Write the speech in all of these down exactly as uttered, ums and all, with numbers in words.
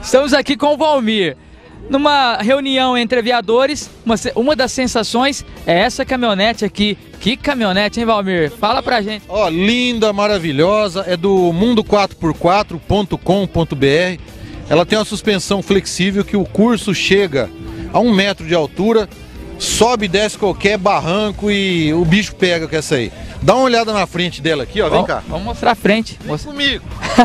Estamos aqui com o Valmir. Numa reunião entre aviadores, uma, uma das sensações é essa caminhonete aqui. Que caminhonete, hein, Valmir? Fala pra gente. Ó, oh, linda, maravilhosa, é do mundo quatro por quatro ponto com ponto br. Ela tem uma suspensão flexível que o curso chega a um metro de altura, sobe e desce qualquer barranco e o bicho pega com essa aí. Dá uma olhada na frente dela aqui, ó, vem Bom, cá. Vamos mostrar a frente. Vem comigo.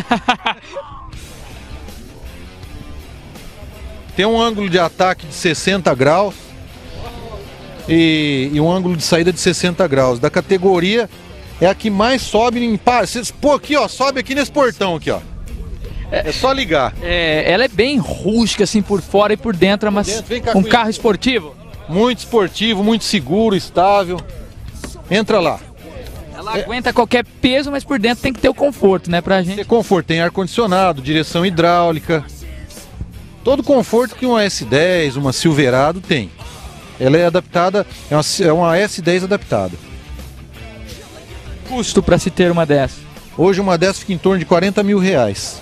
Tem um ângulo de ataque de sessenta graus e, e um ângulo de saída de sessenta graus. Da categoria é a que mais sobe em... Pô, aqui ó, sobe aqui nesse portão aqui ó. É, é só ligar. É, ela é bem rústica assim por fora e por dentro, mas dentro, um carro esportivo. Muito esportivo, muito seguro, estável. Entra lá. Ela é. aguenta qualquer peso, mas por dentro tem que ter o conforto, né, pra gente. Tem conforto, tem ar-condicionado, direção hidráulica. Todo conforto que uma S dez, uma Silverado tem. Ela é adaptada, é uma, é uma S dez adaptada. Custo para se ter uma dessa? Hoje uma dessa fica em torno de quarenta mil reais.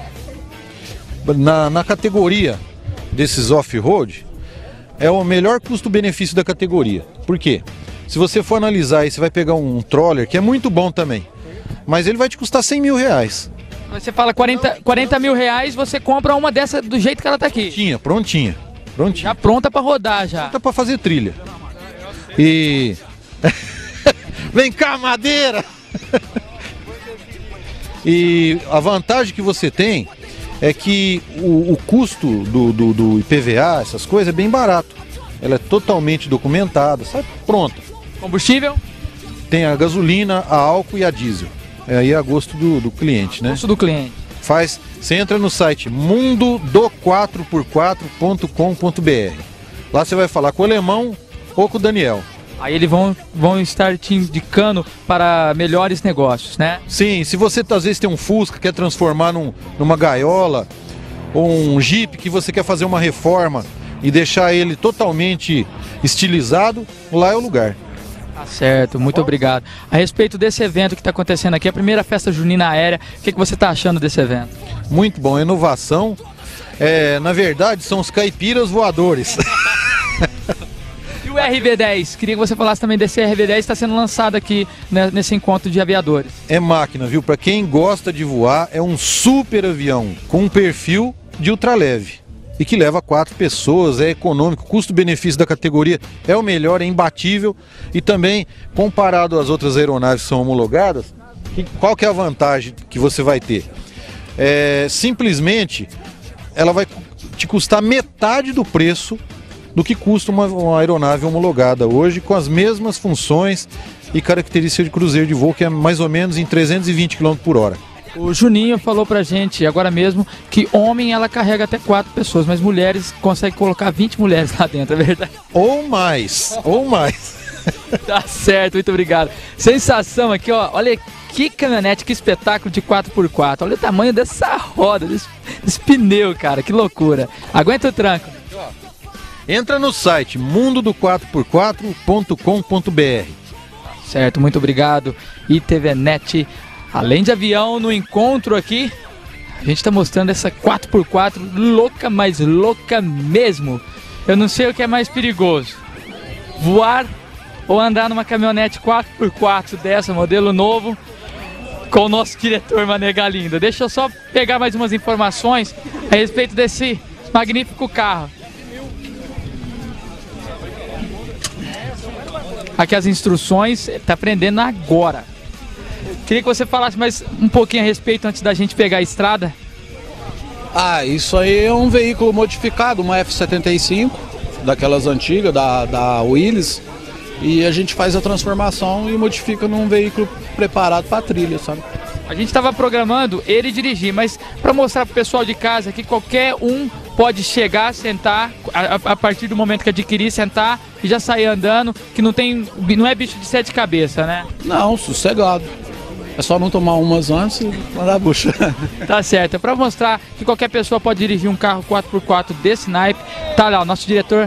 Na, na categoria desses off-road, é o melhor custo-benefício da categoria. Por quê? Se você for analisar aí, você vai pegar um troller, que é muito bom também, mas ele vai te custar cem mil reais. Você fala quarenta, quarenta mil reais, você compra uma dessa do jeito que ela tá aqui. Prontinha, prontinha. prontinha. Já pronta para rodar já. Pronta para fazer trilha. E... Vem cá, madeira! E a vantagem que você tem é que o, o custo do, do, do I P V A, essas coisas, é bem barato. Ela é totalmente documentada, sabe? Pronta. Combustível? Tem a gasolina, a álcool e a diesel. É aí a gosto do, do cliente, né? Gosto do cliente. Faz, você entra no site mundo do quatro por quatro ponto com ponto br. Lá você vai falar com o Alemão ou com o Daniel. Aí eles vão, vão estar te indicando para melhores negócios, né? Sim, se você às vezes tem um Fusca, quer transformar num, numa gaiola, ou um Jeep que você quer fazer uma reforma e deixar ele totalmente estilizado, lá é o lugar. Tá certo, muito obrigado. A respeito desse evento que está acontecendo aqui, a primeira festa junina aérea, o que, que você está achando desse evento? Muito bom, inovação. É, na verdade, são os caipiras voadores. E o R V dez? Queria que você falasse também desse R V dez que está sendo lançado aqui né, nesse encontro de aviadores. É máquina, viu? Para quem gosta de voar, é um super avião com um perfil de ultraleve. E que leva quatro pessoas, é econômico, custo-benefício da categoria é o melhor, é imbatível. E também, comparado às outras aeronaves que são homologadas, qual que é a vantagem que você vai ter? É, simplesmente, ela vai te custar metade do preço do que custa uma, uma aeronave homologada hoje, com as mesmas funções e características de cruzeiro de voo, que é mais ou menos em trezentos e vinte quilômetros por hora. O Juninho falou pra gente agora mesmo que homem ela carrega até quatro pessoas, mas mulheres consegue colocar vinte mulheres lá dentro, é verdade? Ou mais, ou mais. Tá certo, muito obrigado. Sensação aqui, ó, olha que caminhonete, que espetáculo de quatro por quatro. Olha o tamanho dessa roda, desse, desse pneu, cara, que loucura. Aguenta o tranco. Entra no site mundo do quatro por quatro ponto com ponto br. Certo, muito obrigado. I T V Net. Além de avião, no encontro aqui, a gente está mostrando essa quatro por quatro louca, mas louca mesmo. Eu não sei o que é mais perigoso, voar ou andar numa caminhonete quatro por quatro dessa, modelo novo, com o nosso diretor Mané Galindo. Deixa eu só pegar mais umas informações a respeito desse magnífico carro. Aqui as instruções, está aprendendo agora. Queria que você falasse mais um pouquinho a respeito antes da gente pegar a estrada. Ah, isso aí é um veículo modificado, uma F setenta e cinco, daquelas antigas, da, da Willys, e a gente faz a transformação e modifica num veículo preparado para trilha, sabe? A gente estava programando ele dirigir, mas para mostrar para o pessoal de casa que qualquer um pode chegar, sentar, a, a partir do momento que adquirir, sentar e já sair andando, que não tem, não é bicho de sete cabeças, né? Não, sossegado. É só não tomar umas antes e mandar a bucha. Tá certo, é para mostrar que qualquer pessoa pode dirigir um carro quatro por quatro desse naipe. Tá lá, o nosso diretor...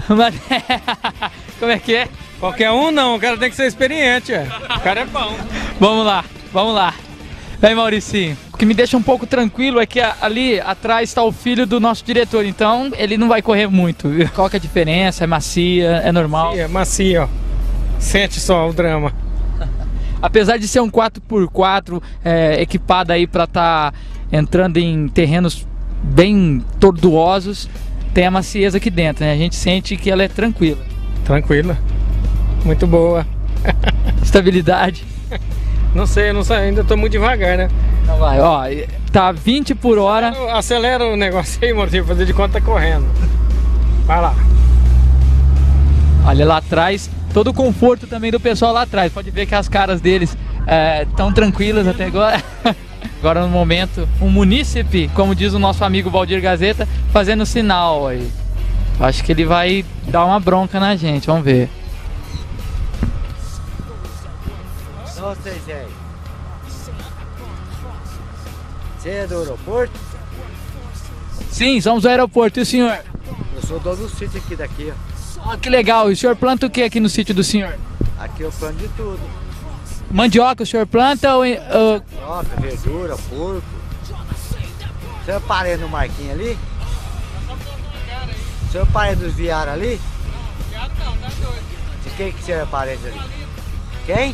Como é que é? Qualquer um não, o cara tem que ser experiente, é. O cara é bom. Vamos lá, vamos lá. Vem, Mauricinho, que me deixa um pouco tranquilo é que a- ali atrás está o filho do nosso diretor, então ele não vai correr muito. Viu? Qual que é a diferença? É macia? É normal? É macio, ó. Sente só o drama. Apesar de ser um quatro por quatro é, equipado aí para estar entrando em terrenos bem tortuosos, tem a macieza aqui dentro, né? A gente sente que ela é tranquila. Tranquila. Muito boa. Estabilidade. Não sei, não sei, ainda tô muito devagar, né? Então vai, ó, tá vinte por hora. Acelera o negócio aí, Maurício, fazer de conta tá correndo. Vai lá. Olha lá atrás, todo o conforto também do pessoal lá atrás. Pode ver que as caras deles estão tranquilas até agora. Agora no momento, um munícipe, como diz o nosso amigo Valdir Gazeta, fazendo sinal aí. Acho que ele vai dar uma bronca na gente, vamos ver. Vocês aí. Você é do aeroporto? Sim, somos do aeroporto, e o senhor? Eu sou dono do sítio aqui daqui, ó. Ah, que legal, e o senhor planta o que aqui no sítio do senhor? Aqui eu planto de tudo. Mandioca o senhor planta ou... ou- Troca, verdura, porco. Você é parente do Marquinhos ali? Você é parente dos viários ali? De quem que você é parente ali? Quem?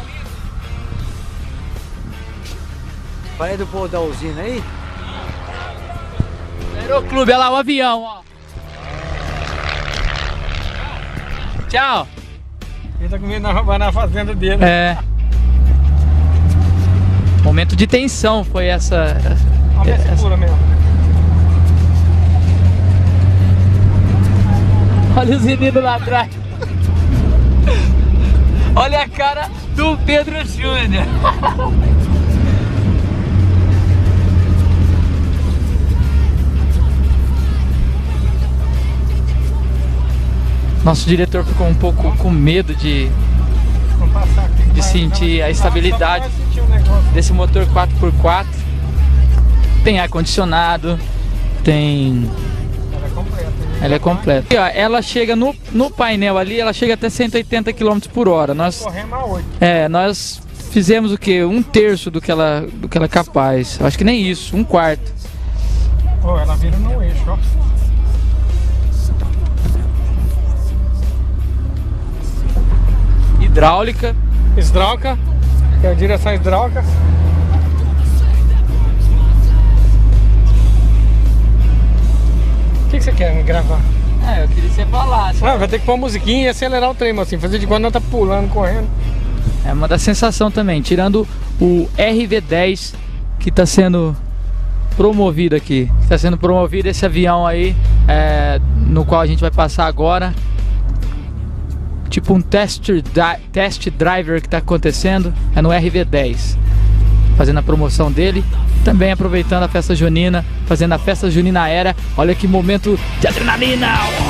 Parente do povo da usina aí? Aeroclube, olha lá o avião, ó. Tchau. Ele tá com medo de roubar na fazenda dele. É. Momento de tensão foi essa. Olha a essa- segura mesmo. Olha os meninos lá atrás. Olha a cara do Pedro Júnior. Nosso diretor ficou um pouco com medo de, Vamos passar aqui. de Vai, sentir vai, a estabilidade vai sentir o negócio. desse motor quatro por quatro. Tem ar-condicionado, tem... Ela é completa. hein? Ela é completa. E, ó, ela chega no, no painel ali, ela chega até cento e oitenta quilômetros por hora. Nós, Correndo a oito. é, nós fizemos o que? Um terço do que, ela, do que ela é capaz. Eu acho que nem isso, um quarto. Pô, ela vira no eixo, ó. Hidráulica. Hidráulica. Que é a direção hidráulica. O que, que você quer me gravar? É, eu queria que você falasse. Ah, vai ter que pôr uma musiquinha e acelerar o trem, assim, fazer de quando não tá pulando, correndo. É uma da sensação também, tirando o R V dez que está sendo promovido aqui. Está sendo promovido esse avião aí, é, no qual a gente vai passar agora. Tipo um test, test driver que está acontecendo, é no R V dez. Fazendo a promoção dele. Também aproveitando a festa junina, fazendo a festa junina aérea. Olha que momento de adrenalina!